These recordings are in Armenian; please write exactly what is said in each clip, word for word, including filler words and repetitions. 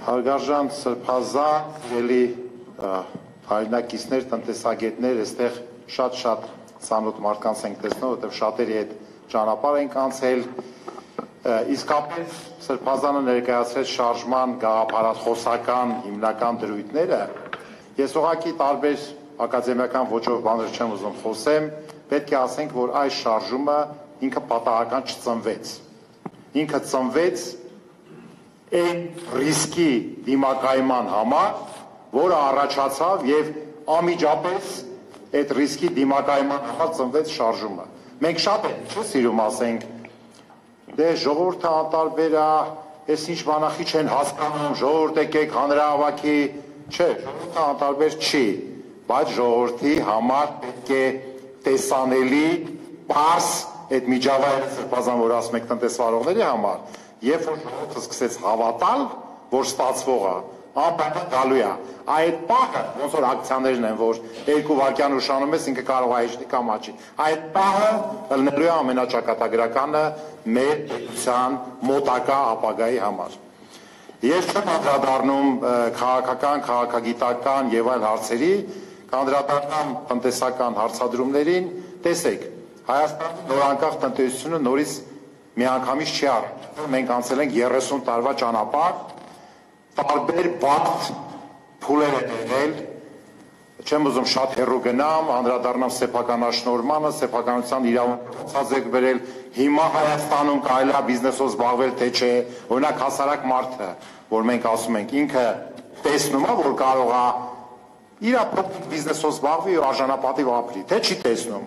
Հարգարժան Սրբազան, ելի հայրենակիցներ, տնտեսագետներ, այստեղ շատ-շատ ծանոթ մարդկանց ենք տեսնում, որտեղ շատերի հետ ճանապարհ ենք անցել, իսկապես Սրբազանը ներկայացրեց շարժման գաղափարախոսական հիմնական դրույթները, ես ուղղակի տարբեր ակադեմիական ոճով բաներ չեմ ուզում խոսեմ, պետք է ասենք, որ այս շարժումը ինքը պատահական չծնվեց, ինքը ծնվեց այն ռիսկի դիմակայման համար, որը առաջացավ եւ անմիջապես այդ ռիսկի դիմակայման համար ծնվեց շարժումը։ Մենք շատ ենք չէ՞ սիրում ասենք, դե ժողովուրդը անտարբեր է, այս ինչ բանախի չեն հասկանում, ժողովուրդ եկեք հանրահավաքի, չէ, ժողովուրդը անտարբեր չի, բայց ժողովրդի համար պետք է տեսանելի, պարզ այդ միջավայրը Սրբազան, որ ասում եք տնտեսվարողների համար, երբ որ ժողովուրդը սկսեց հավատալ, որ ստացվող է, անպայման գալու է, այդ պահը, ոնց որ ակցիաներն են, որ երկու վայրկյան ուշանում ես, ինքը կարող է իջնի կամ աճի, այդ պահը ելնելու է ամենաճակատագրականը մեր պետության մոտակա ապագայի համար։ Ես չեմ անդրադառնում քաղաքական, քաղաքագիտական եւ այլ հարցերի, կանդրադառնամ տնտեսական հարցադրումներին, տեսեք, Հայաստանի նորանկախ տնտեսությունը նորից միանգամից չի առել, մենք անցել ենք երեսուն տարվա ճանապարհ, տարբեր բարդ փուլեր են եղել, չեմ ուզում շատ հեռու գնամ, անդրադառնամ սեփականաշնորհմանը, սեփականության իրավունքից եք բերել, հիմա Հայաստանում կարելի է բիզնեսով զբաղվել, թե չէ, օրինակ հասարակ մարդը, որ մենք ասում ենք, ինքը տեսնում է, որ կարող է իր փոքր բիզնեսով զբաղվի ու արժանապատիվ ապրի, թե չի տեսնում։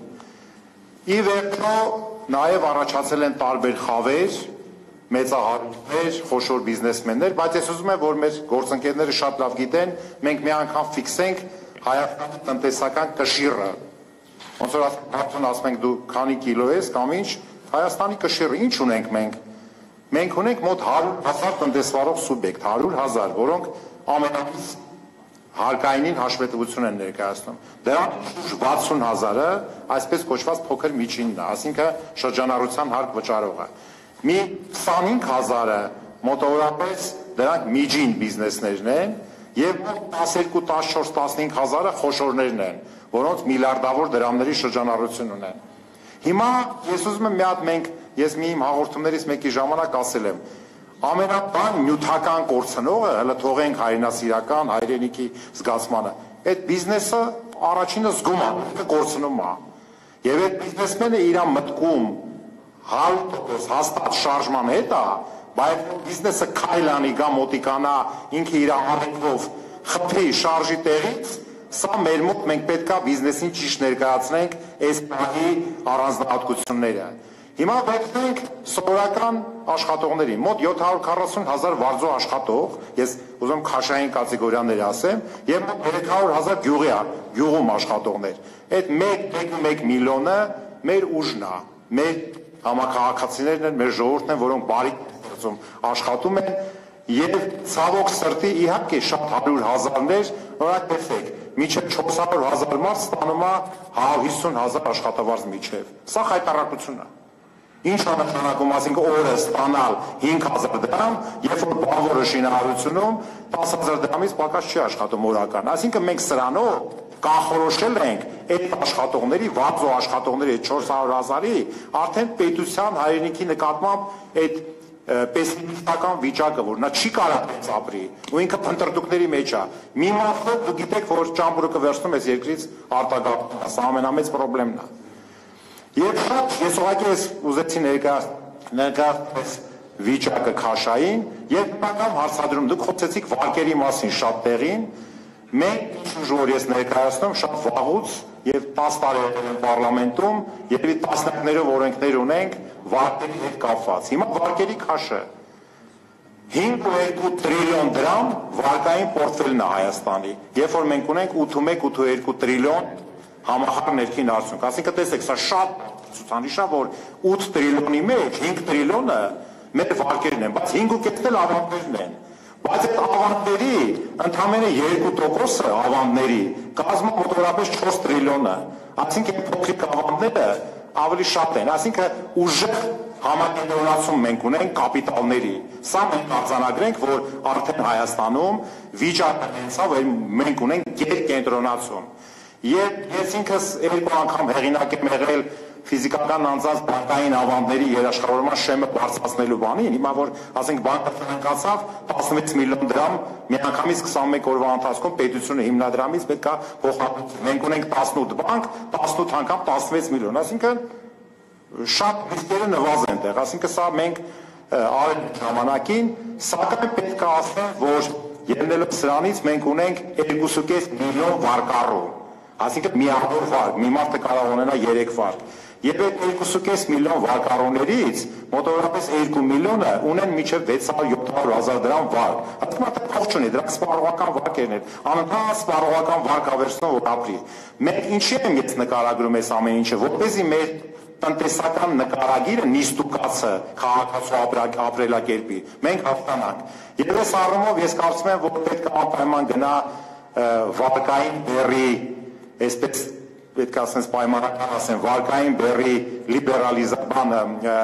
Ի վերջո նաև առաջացել են տարբեր խավեր, մեծահարույցներ, խոշոր բիզնեսմեններ, բայց ես ուզում եմ, որ մեր գործընկերները շատ լավ գիտեն, մենք մի անգամ ֆիքսենք Հայաստանի տնտեսական կշիռը։ Ոնց որ արդեն ասում ենք դու քանի կիլո ես կամ ինչ, Հայաստանի կշիռը ինչ ունենք մենք։ Մենք ունենք մոտ հարյուր հազար տնտեսվարող սուբյեկտ, հարյուր հազար, որոնք ամենից հարկայինին հաշվետվություն են ներկայացնում։ Դրանց վաթսուն հազարը այսպես կոչված փոքր միջինն է, այսինքն շրջանառության հարկ վճարողը։ Մի քսանհինգ հազարը մոտավորապես դրանք միջին բիզնեսներն են եւ տասներկու, տասնչորս, տասնհինգ հազարը խոշորներն են, որոնց միլիարդավոր դրամների շրջանառություն ունեն։ Հիմա ես ուզում եմ մի հատ մենք, ես մի իմ հաղորդումներից մեկի ժամանակ ասել եմ, ամենաբան նյութական կորցնողը, հələ թողենք հայրենասիրական, հայրենիքի զգացմանը, այդ բիզնեսը առաջինը զգում է, կորցնում է։ Եվ այդ բիզնեսմենը իր մտքում հարյուր տոկոս հաստատ շարժման հետ է, բայց բիզնեսը քայլ անի գա մոտիկանա, ինքը իր առիթով խփի շարժի տեղից, սա մեր մոտ մենք պետք է բիզնեսին ճիշտ ներկայացնենք այս բանի առանձնահատկությունները։ Հիմա վերցնենք սովորական աշխատողների, մոտ յոթ հարյուր քառասուն հազար վարձու աշխատող, ես ուզում քաշային կատեգորիաներ ասեմ, եւ մոտ երեք հարյուր հազար գյուղի, գյուղում աշխատողներ։ Այդ մեկ միլիոնը մեր ուժն է, մեր համաքաղաքացիներն են, մեր ժողովուրդն են, որոնք բարի գործում աշխատում են, եւ ցավոք սրտի իհարկե շատ հարյուր հազարներ, օրինակ տեսեք, միջև չորս հարյուր հազար մարդ ստանում է հարյուր հիսուն հազար աշխատավարձ միջև։ Սա խայտառակություն է։ Ինչ նշանակում, ասենք օրը ստանալ հինգ հազար դրամ, երբ որ բանվորը շինարարությունում տասը հազար դրամից պակաս չի աշխատում օրական։ Այսինքն մենք սրանով կանխորոշել ենք այդ աշխատողների, վարձու աշխատողների այդ չորս հարյուր հազարի արդեն պետության հայրենիքի նկատմամբ այդ պեսիմիստական վիճակը, որ նա չի կարող ապրի, ու ինքը փնտրտուքների մեջ է։ Մի մարդը դու գիտեք, որ ճամբուրը կվերցնում ես երկրից արտագաղթում, սա ամենամեծ խնդիրն է։ Եվ շատ ես ուղղակի ես ուզեցի ներկայացնել վիճակը քաշային եւ բնական հարցադրում դուք խոսեցիք վարկերի մասին շատ տեղին, մենք որ ես ներկայացնում շատ վաղուց եւ տասը տարի եմ պարլամենտում, երևի տասնյակներով օրենքներ ունենք վարկերի հետ կապված։ Հիմա վարկերի քաշը հինգ ու երկու տրիլիոն դրամ վարկային պորտֆելն է Հայաստանի, երբ որ մենք ունենք ութ ու երկու տրիլիոն համախառն ներքին արդյունք, այսինքն տեսեք, սա շատ ցուցանիշ է, որ ութ տրիլիոնի մեջ հինգ տրիլիոնը մեր վարկերն են, բայց հինգ ու կեսն էլ ավանդներն են, բայց այդ ավանդների ընդամենը երկու տոկոսը ավանդների կազմում մոտավորապես չորս տրիլիոնը, այսինքն փոքրիկ ավանդները ավելի շատ են, այսինքն ուժեղ համակենտրոնացում մենք ունենք կապիտալների։ Սա մենք արձանագրենք, որ արդեն Հայաստանում վիճակը հենց է, որ մենք ունենք գերկենտրոնացում։ Եվ ես ինքս երկու անգամ հեղինակ եմ եղել ֆիզիկական անձանց բանկային ավանդների երաշխավորման շեմը բարձրացնելու բանին, հիմա որ ասենք բանկը ֆինանսացավ տասնվեց միլիոն դրամ, միանգամից քսանմեկ օրվա ընթացքում պետությունը հիմնադրամից պետք է փոխհատուցի։ Մենք ունենք տասնութ բանկ, տասնութ անգամ տասնվեց միլիոն, այսինքն շատ ռիսկերը նվազ են տեղ, այսինքն սա մենք արել ենք ժամանակին, սակայն պետք է ասեմ, որ ելնելով սրանից մենք ունենք երկուսուկես միլիոն վարկառու, այսինքն միավոր վարկ, մի մարդը կարող ունենա երեք վարկ։ Եվ այդ երկուսուկես միլիոն վարկառուներից մոտավորապես երկու միլիոնը ունեն մինչև վեց հարյուր յոթ հարյուր հազար դրամ վարկ։ Այսինքն մարդը փող չունի, դրանք սպառողական վարկերն են, անընդհատ սպառողական վարկ ավերցնող որ ապրի։ Մենք ինչի եմ ես նկարագրում այս ամեն ինչը, որպեսզի մեր տնտեսական նկարագիրը նիստուկացը քաղաքացու ապրելակերպի մենք հաղթանանք։ Եվ այս առումով ես կարծում եմ, որ պետք է անպայման գնա վարկային բեռի, այսպես պետք է ասենց պայմանական ասեմ, վարկային բեռի լիբերալիզացումը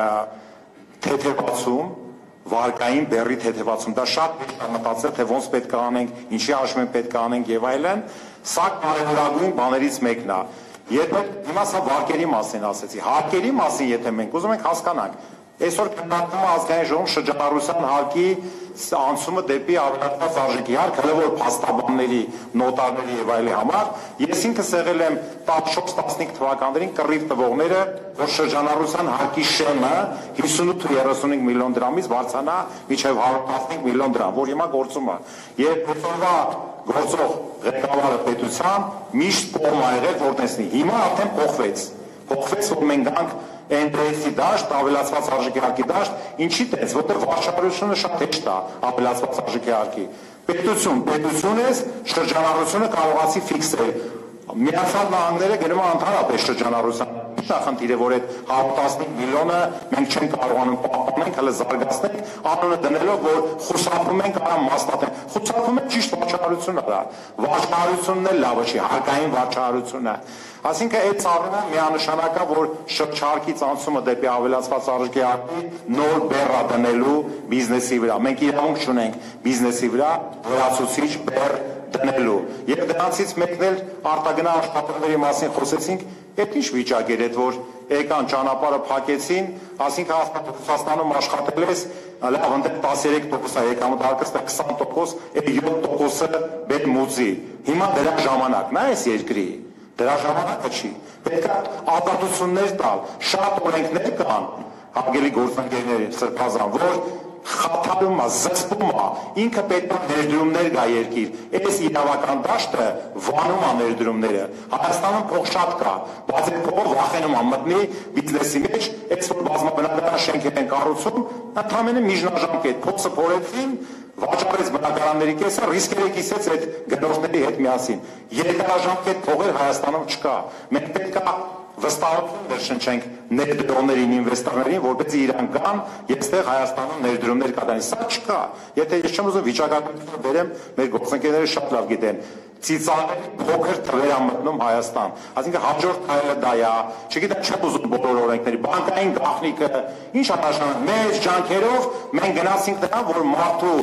թեթևացում, վարկային բեռի թեթևացում, դա շատ պետք է մտածել, թե ոնց պետք է անենք, ինչի հաշվին պետք է անենք եւ այլն, սա կարևորագույն բաներից մեկն է։ Եթե հիմա սա վարկերի մասին ասեցի, հարկերի մասին եթե մենք ուզում ենք հասկանանք, այսօր քննարկվում է ազգային ժողովում շրջանառության հարկի անցումը դեպի ավելացված արժեքի հարկ, հələ որ փաստաբանների, նոտարների եւ այլի համար, ես ինքս եղել եմ տասնչորս տասնհինգ թվականներին կռիվ տվողները, որ շրջանառության հարկի շեմը հիսունութ երեսունհինգ միլիոն դրամից բարձրանա մինչեւ հարյուր տասնհինգ միլիոն դրամ, որ հիմա գործում է։ Եվ այսօրվա գործող ղեկավարը պետության միշտ կողմ ա եղել, որ տեսնի, հիմա արդեն փոխվեց։ Փոխվեց, որ մենք գանք Էնդրեսի դաշտ, ավելացված արժեքի հարկի դաշտ, ինչի տես, որտեղ վարչարությունը շատ հեշտ է ավելացված արժեքի հարկի։ Պետություն, պետություն ես, շրջանառությունը կարողացի ֆիքսել։ Միացյալ Նահանգները գնում է ընդհանրապես շրջանառության։ Խնդիրը, որ այդ հարյուր տասնհինգ միլիոնը մենք չենք կարողանում պահպանենք, հələ զարգացնենք, անունը դնելով, որ խուսափում ենք արամ մասնատենք։ Խուսափում ենք ճիշտ վարչարություն արա։ Վարչարությունն էլ լավը չի, հարկային վարչարությունը։ Այսինքն այդ ծառայումը միանշանակ է, որ շրջարկից անցումը դեպի ավելացված արժեքի հարկի նոր բեռ է դնելու բիզնեսի վրա։ Մենք իրավունք չունենք բիզնեսի վրա վերացուցիչ բեռ դնելու։ Եվ դրանցից մեկն էլ արտագնա աշխատողների մասին խոսեցինք, այդ ինչ վիճակ էր, այդ որ եկան ճանապարհը փակեցին, ասինքն Ռուսաստանում աշխատել ես, լավ, ընդդեմ տասներեք տոկոս է եկամուտ, քսան տոկոս, այդ յոթ տոկոսը բերմուձի։ Հիմա դրա ժամանակն է այս երկրի։ Դրա ժամանակը չի։ Պետք է ազատություններ տալ, շատ օրենքներ կան, հարգելի գործընկերներ, սրբազան, որ խաթարում է, զսպում է, ինքը պետք է ներդրումներ գա երկիր։ Այս իրավական դաշտը վանում է ներդրումները։ Հայաստանում փող շատ կա, բայց այդ փողը վախենում է մտնի բիզնեսի մեջ, այս որ բազմաբնակարան շենքեր են կառուցում, ընդհանրապես միջնաժամկետ փողը փորեցին, վաճառեց բնակարանների կեսը, ռիսկերը կիսեց այդ գնորդների հետ միասին։ Երկարաժամկետ փողեր Հայաստանում չկա։ Մենք պետք է վստահություն ներշնչենք ներդրողներին, ինվեստորներին, որպեսզի իրանք գան եւ այստեղ Հայաստանում ներդրումներ կատարեն։ Սա չկա։ Եթե ես չեմ ուզում վիճակագրությունը բերեմ, մեր գործընկերները շատ լավ գիտեն։ Ծիծաղ փոքր թվեր է մտնում Հայաստան։ Այսինքն հաջորդ քայլը դա է, չգիտեմ, չեմ ուզում բոլոր օրենքների, բանկային գաղտնիքը, ինչ արտաշնան, մեր ջանքերով մենք գնացինք դրան, որ մարդու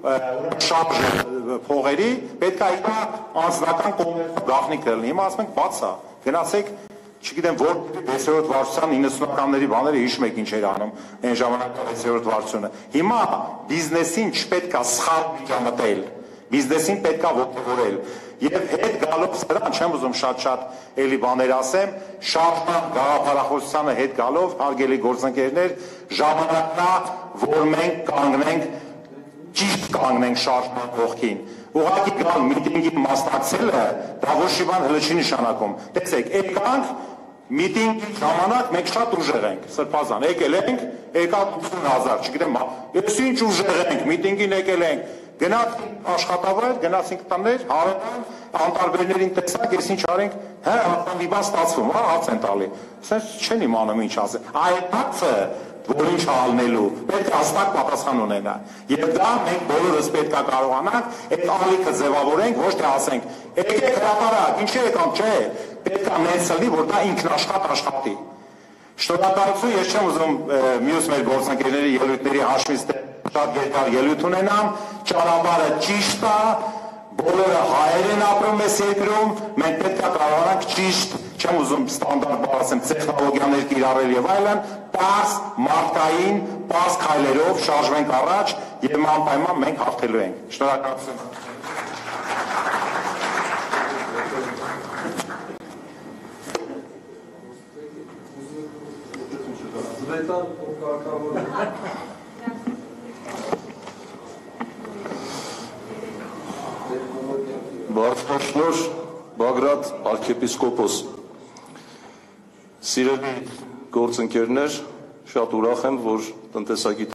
շարժը փողերի պետք է իրա անձնական կոմերցիոն գաղտնիքը լինի։ Հիմա ասում ենք բաց է, գնացեք, չգիտեմ, որ վեցերորդ վարչության իննսունականների բաները հիշում եք ինչ էր անում այն ժամանակվա վեցերորդ վարչությունը։ Հիմա բիզնեսին չպետք է սխալ միջամտել, բիզնեսին պետք է ոգևորել։ Եվ հետ գալով սրան, չեմ ուզում շատ-շատ էլի բաներ ասեմ, շարժման գաղափարախոսությանը հետ գալով, հարգելի գործընկերներ, ժամանակն է, որ մենք կանգնենք, ճիշտ կանգնենք շարժման կողքին։ Ուղղակի գալ միտինգին մասնակցելը դա ոչ մի բան հələ չի նշանակում։ Տեսեք, եկանք միտինգի ժամանակ մենք շատ ուժեղ ենք, սրբազան, եկել ենք, եկավ ութսուն հազար, չգիտեմ, ես ինչ ուժեղ ենք, միտինգին եկել ենք, գնացինք աշխատավայր, գնացինք տներ, հարևան, անտարբերներին տեսակ, ես ինչ արենք, հա, մի բան ստացվում, հա, հաց են տալի։ Սենց չեն իմանում ինչ ասել։ Այդ հացը որ ինչ ալնելու, պետք է հստակ պատասխան ունենա։ Եվ դա մենք բոլորս պետք է կարողանանք այդ ալիքը ձևավորենք, ոչ թե ասենք, եկեք հրապարակ, ինչի եկամ, չէ, պետք է նենց լինի, որ դա ինքնաշխատ աշխատի։ Շնորհակալություն, ես չեմ ուզում մյուս մեր գործընկերների ելույթների հաշվից շատ երկար ելույթ ունենամ, ճանապարհը ճիշտ է, բոլորը հայեր են ապրում այս երկրում, մենք պետք է կարողանանք ճիշտ, չեմ ուզում ստանդարտ բառացեմ, տեխնոլոգիաներ կիրառել եւ այլն, պարզ մարդկային, պարզ քայլերով շարժվենք առաջ եւ անպայման մենք հաղթելու ենք։ Շնորհակալություն։ Բարձրաշնորհ Բագրատ arczepiskopos, սիրելի գործընկերներ, շատ ուրախ եմ, որ տնտեսագիտ